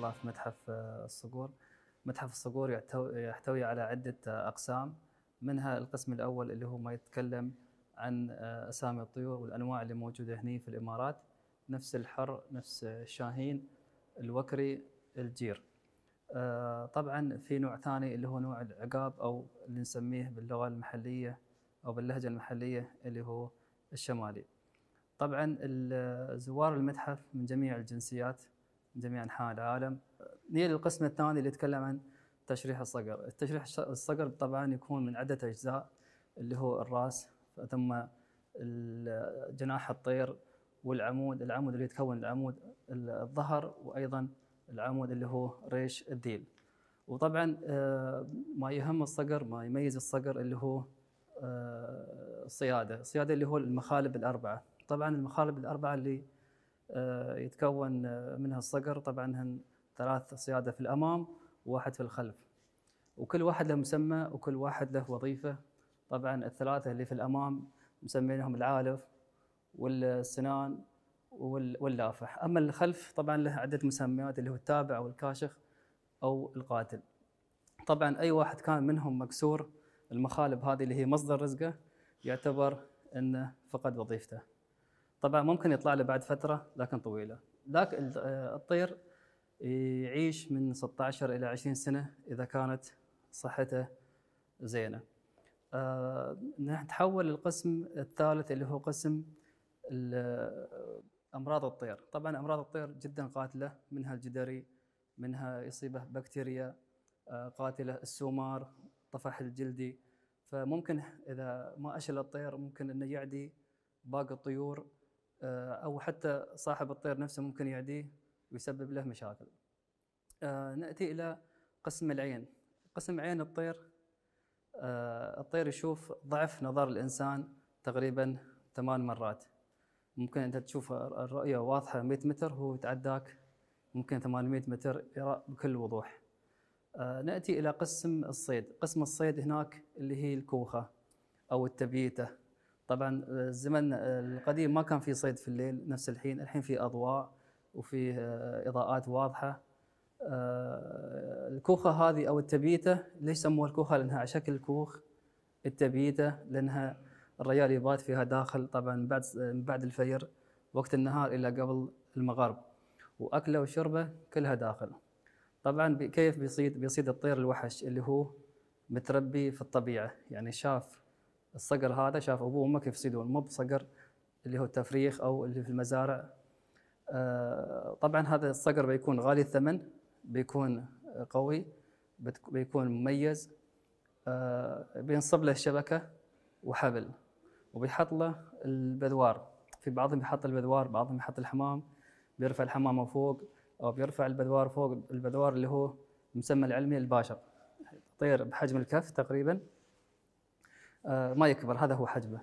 مرة في متحف الصقور. متحف الصقور يحتوي على عدة أقسام، منها القسم الأول اللي هو ما يتكلم عن أسامي الطيور والأنواع اللي موجودة هنا في الإمارات، نفس الحر، نفس الشاهين، الوكري، الجير. طبعا في نوع ثاني اللي هو نوع العقاب، أو اللي نسميه باللغة المحلية أو باللهجة المحلية اللي هو الشمالي. طبعا زوار المتحف من جميع الجنسيات، من جميع أنحاء العالم. نيجي للقسم الثاني اللي يتكلم عن تشريح الصقر. التشريح الصقر طبعا يكون من عدة أجزاء، اللي هو الرأس، ثم جناح الطير، والعمود، اللي يتكون العمود، الظهر، وأيضا العمود اللي هو ريش الذيل. وطبعا ما يهم الصقر، ما يميز الصقر اللي هو الصيادة اللي هو المخالب الأربعة. طبعا المخالب الأربعة اللي يتكون منها الصقر طبعا هن 3 صيادة في الأمام وواحد في الخلف، وكل واحد له مسمى وكل واحد له وظيفة. طبعا ال3 اللي في الأمام مسمينهم العالف والسنان واللافح. أما الخلف طبعا له عدة مسميات، اللي هو التابع أو الكاشخ أو القاتل. طبعا أي واحد كان منهم مكسور المخالب هذه اللي هي مصدر رزقه يعتبر أنه فقد وظيفته. طبعا ممكن يطلع له بعد فترة لكن طويلة. الطير يعيش من 16 إلى 20 سنة إذا كانت صحته زينة. نتحول للقسم الثالث اللي هو قسم أمراض الطير. طبعا أمراض الطير جدا قاتلة، منها الجدري، منها يصيبه بكتيريا قاتلة، السومار، طفح الجلدي. فممكن إذا ما أشل الطير ممكن أنه يعدي باقي الطيور، أو حتى صاحب الطير نفسه ممكن يعديه ويسبب له مشاكل. نأتي إلى قسم العين. قسم عين الطير، الطير يشوف ضعف نظر الإنسان تقريبا 8 مرات. ممكن أنت تشوف الرؤية واضحة 100 متر، هو يتعداك ممكن 800 متر يرى بكل وضوح. نأتي إلى قسم الصيد. قسم الصيد هناك اللي هي الكوخة أو التبيتة. طبعا الزمن القديم ما كان في صيد في الليل نفس الحين في أضواء وفي إضاءات واضحة. الكوخة هذه أو التبيتة، ليش سموها الكوخة؟ لأنها على شكل كوخ. التبيتة لأنها الرجال يبات فيها داخل، طبعا من بعد الفجر وقت النهار إلى قبل المغرب، وأكله وشربه كلها داخل. طبعا كيف بيصيد الطير الوحش اللي هو متربي في الطبيعة، يعني شاف الصقر هذا، شاف أبوه وأمه كيف يصيدون، مو بصقر اللي هو التفريخ أو اللي في المزارع. طبعا هذا الصقر بيكون غالي الثمن، بيكون قوي، بيكون مميز. بينصب له الشبكة وحبل، وبيحط له البذوار. في بعضهم يحط البذوار، بعضهم يحط الحمام، بيرفع الحمامة فوق أو بيرفع البذوار فوق. البذوار اللي هو المسمى العلمي الباشر، طير بحجم الكف تقريبا، ما يكبر، هذا هو حجمه.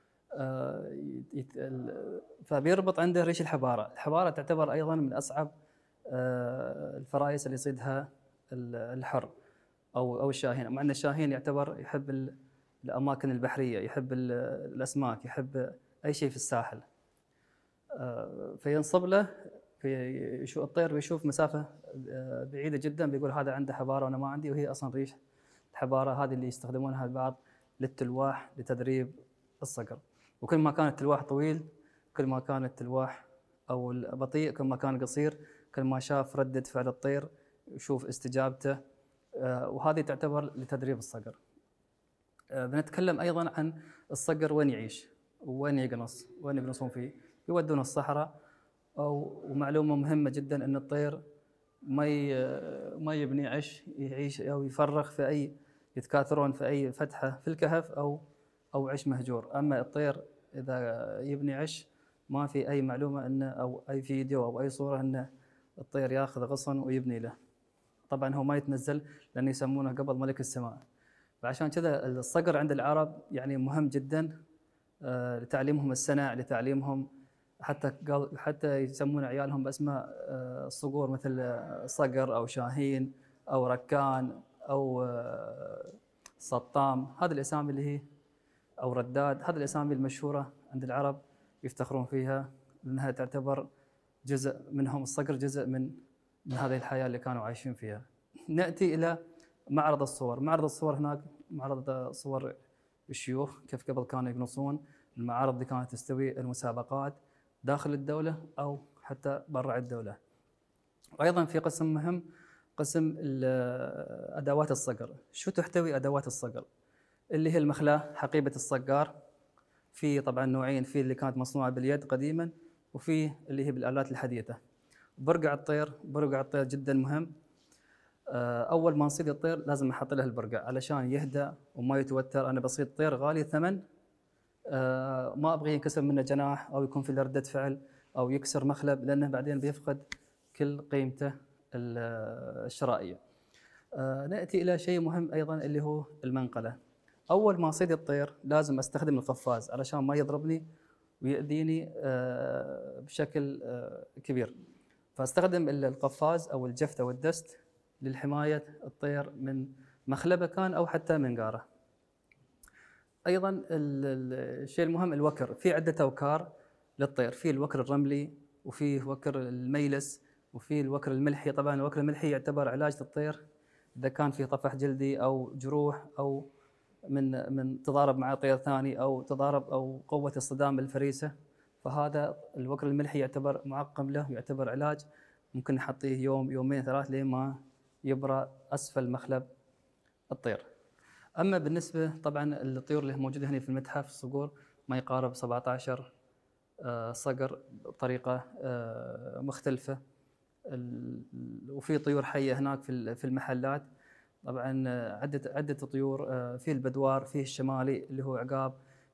فبيربط عنده ريش الحبارة. الحبارة تعتبر أيضا من أصعب الفرائس اللي يصيدها الحر أو الشاهين، مع أن الشاهين يعتبر يحب الأماكن البحرية، يحب الأسماك، يحب أي شيء في الساحل. فينصب له، الطير بيشوف مسافة بعيدة جدا، بيقول هذا عنده حبارة وأنا ما عندي، وهي أصلا ريش الحبارة هذه اللي يستخدمونها البعض للتلواح، لتدريب الصقر. وكل ما كان التلواح طويل، كل ما كان التلواح أو البطيء، كل ما كان قصير، كل ما شاف ردة فعل الطير، يشوف استجابته. وهذه تعتبر لتدريب الصقر. بنتكلم أيضا عن الصقر وين يعيش وين يقنص، وين يقنصون فيه. يودون الصحراء. ومعلومة مهمة جدا أن الطير ما يبني عش يعيش أو يفرخ في أي، يتكاثرون في أي فتحة في الكهف أو عش مهجور. أما الطير إذا يبني عش، ما في أي معلومة أنه أو أي فيديو أو أي صورة أن الطير يأخذ غصن ويبني له. طبعا هو ما يتنزل لأن يسمونه قبل ملك السماء. فعشان كذا الصقر عند العرب يعني مهم جدا لتعليمهم السنع، لتعليمهم حتى يسمون عيالهم بأسماء الصقور، مثل صقر أو شاهين أو ركان أو سطام. هذه الأسامي اللي هي أو رداد، هذه الأسامي المشهورة عند العرب يفتخرون فيها، لأنها تعتبر جزء منهم. الصقر جزء من من هذه الحياة اللي كانوا عايشين فيها. نأتي إلى معرض الصور. معرض الصور هناك معرض صور الشيوخ كيف قبل كانوا يقنصون. المعارض اللي كانت تستوي المسابقات داخل الدولة أو حتى برا الدولة. وأيضا في قسم مهم، قسم أدوات الصقر. شو تحتوي أدوات الصقر؟ اللي هي المخلاة، حقيبة الصقار. في طبعا نوعين، في اللي كانت مصنوعة باليد قديما، وفي اللي هي بالآلات الحديثة. برقع الطير، برقع الطير جدا مهم. أول ما نصيد الطير لازم أحط له البرقع علشان يهدى وما يتوتر. أنا بصيد طير غالي الثمن، ما أبغي ينكسر منه جناح أو يكون في ردة فعل أو يكسر مخلب، لأنه بعدين بيفقد كل قيمته الشرائية. نأتي إلى شيء مهم أيضا اللي هو المنقلة. أول ما أصيد الطير لازم أستخدم القفاز علشان ما يضربني ويأذيني بشكل كبير. فاستخدم القفاز أو الجفت أو الدست للحماية الطير من مخلبه كان أو حتى منقاره. أيضا الشيء المهم الوكر. في عدة أوكار للطير، في الوكر الرملي، وفي وكر الميلس، وفي الوكر الملحي. طبعا الوكر الملحي يعتبر علاج للطير إذا كان في طفح جلدي أو جروح أو من تضارب مع طير ثاني أو تضارب أو قوة الصدام بالفريسة، فهذا الوكر الملحي يعتبر معقم له ويعتبر علاج. ممكن نحطيه يوم يومين ثلاث لين ما يبرأ أسفل مخلب الطير. أما بالنسبة طبعا الطيور اللي موجودة هنا في المتحف، الصقور ما يقارب 17 صقر بطريقة مختلفة. وفي طيور حية هناك في المحلات. طبعا عدة طيور، فيه البدوار، فيه الشمالي اللي هو عقاب،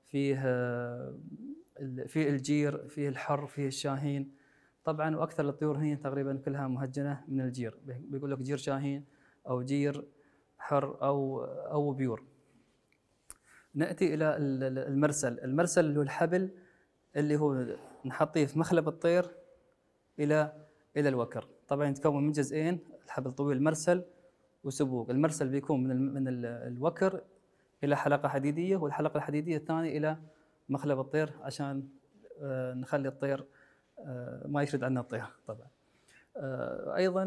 فيه الجير، فيه الحر، فيه الشاهين. طبعا واكثر الطيور هنا تقريبا كلها مهجنه من الجير، بيقول لك جير شاهين او جير حر او بيور. ناتي الى المرسل. المرسل اللي هو الحبل اللي هو نحطيه في مخلب الطير الى الوكر. طبعا يتكون من جزئين، الحبل طويل مرسل وسبوق. المرسل بيكون من الوكر الى حلقه حديديه، والحلقه الحديديه الثانيه الى مخلب الطير عشان نخلي الطير ما يشرد عنا الطير. طبعا ايضا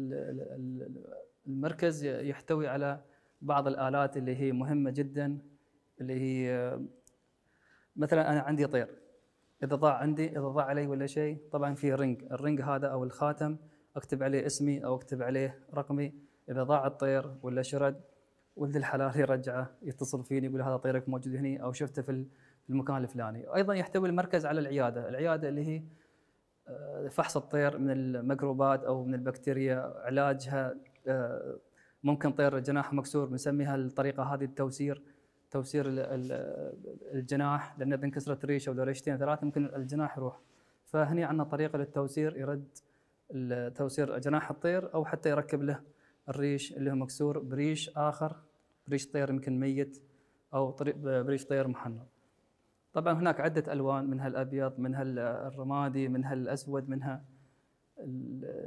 المركز يحتوي على بعض الالات اللي هي مهمه جدا، اللي هي مثلا انا عندي طير، اذا ضاع علي ولا شيء، طبعا في الرنج هذا او الخاتم اكتب عليه اسمي او اكتب عليه رقمي. اذا ضاع الطير ولا شرد، ولد الحلال يرجعه، يتصل فيني يقول هذا طيرك موجود هنا او شفته في المكان الفلاني. ايضا يحتوي المركز على العياده اللي هي فحص الطير من الميكروبات او من البكتيريا، علاجها. ممكن طير جناح مكسور، بنسميها الطريقه هذه توسير الجناح، لان اذا انكسرت ريشه ولا ريشتين ثلاثه ممكن الجناح يروح. فهني عندنا طريقه للتوسير، يرد توسير جناح الطير او حتى يركب له الريش اللي هو مكسور بريش اخر، بريش طير يمكن ميت او بريش طير محنط. طبعا هناك عده الوان، منها الابيض، منها الرمادي، منها الاسود، منها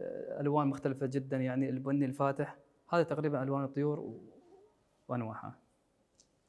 الالوان مختلفه جدا، يعني البني الفاتح. هذه تقريبا الوان الطيور وانواعها.